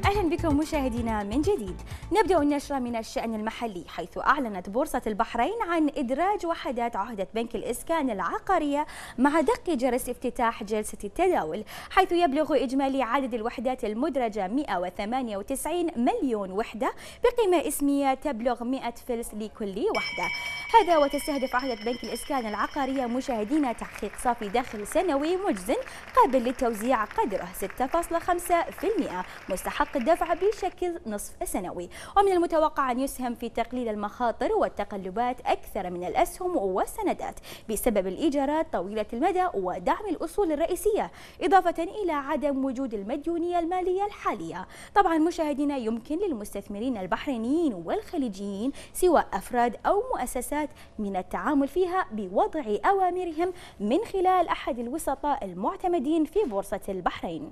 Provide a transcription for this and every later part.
أهلا بكم مشاهدينا من جديد. نبدأ النشرة من الشأن المحلي، حيث أعلنت بورصة البحرين عن إدراج وحدات عهدة بنك الإسكان العقارية مع دق جرس افتتاح جلسة التداول، حيث يبلغ إجمالي عدد الوحدات المدرجة 198 مليون وحدة بقيمة اسمية تبلغ 100 فلس لكل وحدة. هذا وتستهدف عهدة بنك الإسكان العقارية مشاهدينا تحقيق صافي دخل سنوي مجزٍ قابل للتوزيع قدره 6.5%، مستحق الدفع بشكل نصف سنوي، ومن المتوقع أن يسهم في تقليل المخاطر والتقلبات أكثر من الأسهم والسندات بسبب الإيجارات طويلة المدى ودعم الأصول الرئيسية، إضافة إلى عدم وجود المديونية المالية الحالية. طبعا مشاهدينا، يمكن للمستثمرين البحرينيين والخليجيين سواء أفراد أو مؤسسات من التعامل فيها بوضع أوامرهم من خلال أحد الوسطاء المعتمدين في بورصة البحرين.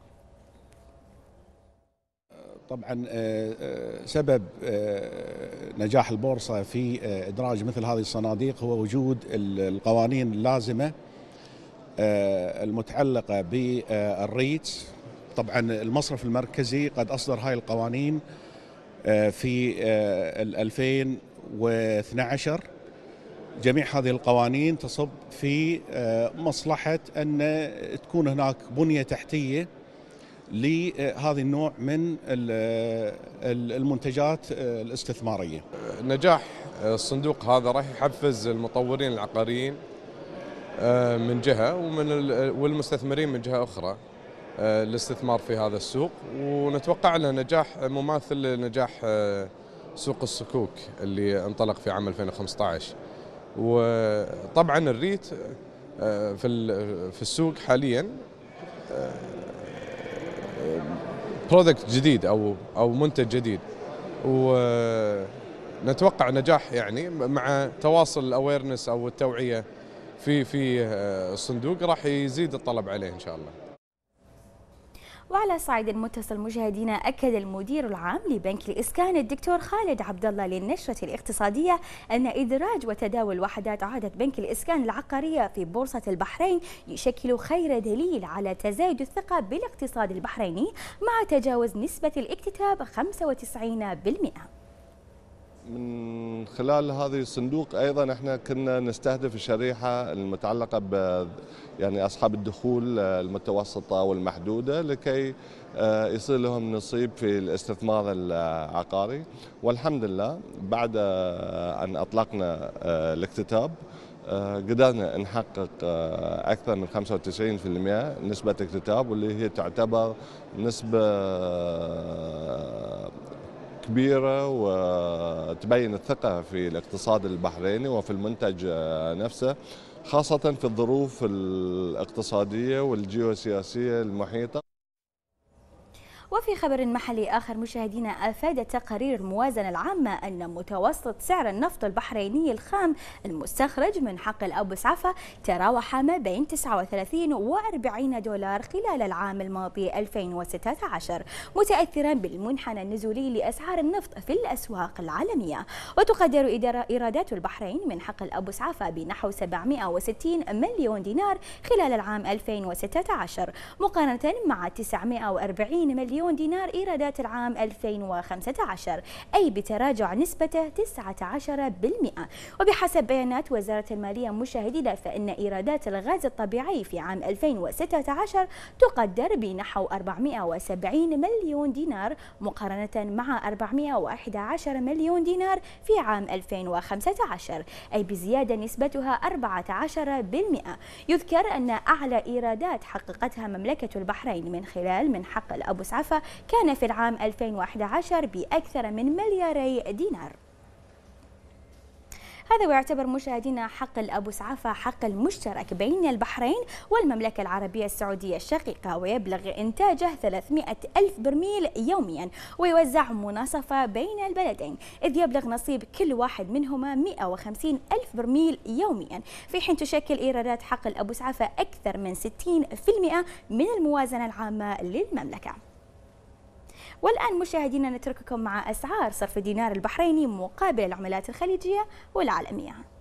طبعا سبب نجاح البورصة في إدراج مثل هذه الصناديق هو وجود القوانين اللازمة المتعلقة بالريتس. طبعا المصرف المركزي قد أصدر هاي القوانين في 2012. جميع هذه القوانين تصب في مصلحة أن تكون هناك بنية تحتية لهذا النوع من المنتجات الاستثمارية. نجاح الصندوق هذا راح يحفز المطورين العقاريين من جهة والمستثمرين من جهة أخرى الاستثمار في هذا السوق، ونتوقع له نجاح مماثل لنجاح سوق الصكوك اللي انطلق في عام 2015. وطبعا الريت في السوق حاليا برودكت جديد او منتج جديد، ونتوقع نجاح يعني مع تواصل الاويرنس او التوعية في الصندوق راح يزيد الطلب عليه ان شاء الله. وعلى صعيد المتصل مشاهدينا، أكد المدير العام لبنك الإسكان الدكتور خالد عبد الله للنشرة الاقتصادية أن إدراج وتداول وحدات عهدة بنك الإسكان العقارية في بورصة البحرين يشكل خير دليل على تزايد الثقة بالاقتصاد البحريني مع تجاوز نسبة الاكتتاب 95%. من خلال هذه الصندوق ايضا احنا كنا نستهدف الشريحه المتعلقه يعني اصحاب الدخول المتوسطه والمحدوده لكي يصير لهم نصيب في الاستثمار العقاري. والحمد لله بعد ان اطلقنا الاكتتاب قدرنا نحقق اكثر من 95% نسبه اكتتاب، واللي هي تعتبر نسبه كبيرة وتبين الثقة في الاقتصاد البحريني وفي المنتج نفسه، خاصة في الظروف الاقتصادية والجيوسياسية المحيطة. وفي خبر محلي آخر مشاهدينا، أفادت تقارير الموازنة العامة أن متوسط سعر النفط البحريني الخام المستخرج من حقل أبو سعفة تراوح ما بين 39 و 40 دولار خلال العام الماضي 2016، متأثرا بالمنحنى النزولي لأسعار النفط في الأسواق العالمية. وتقدر إيرادات البحرين من حقل أبو سعفة بنحو 760 مليون دينار خلال العام 2016 مقارنة مع 940 مليون دينار إيرادات العام 2015، أي بتراجع نسبته 19%. وبحسب بيانات وزارة المالية مشاهدينا، فإن إيرادات الغاز الطبيعي في عام 2016 تقدر بنحو 470 مليون دينار مقارنة مع 411 مليون دينار في عام 2015، أي بزيادة نسبتها 14%. يذكر أن أعلى إيرادات حققتها مملكة البحرين من خلال من حقل أبو سعفة كان في العام 2011 بأكثر من 2 مليار دينار. هذا ويعتبر مشاهدينا حقل أبو سعفة حقل مشترك بين البحرين والمملكة العربية السعودية الشقيقة، ويبلغ إنتاجه 300 ألف برميل يوميا، ويوزع مناصفة بين البلدين، إذ يبلغ نصيب كل واحد منهما 150 ألف برميل يوميا، في حين تشكل إيرادات حقل أبو سعفة أكثر من 60% من الموازنة العامة للمملكة. والآن مشاهدينا نترككم مع أسعار صرف الدينار البحريني مقابل العملات الخليجية والعالمية.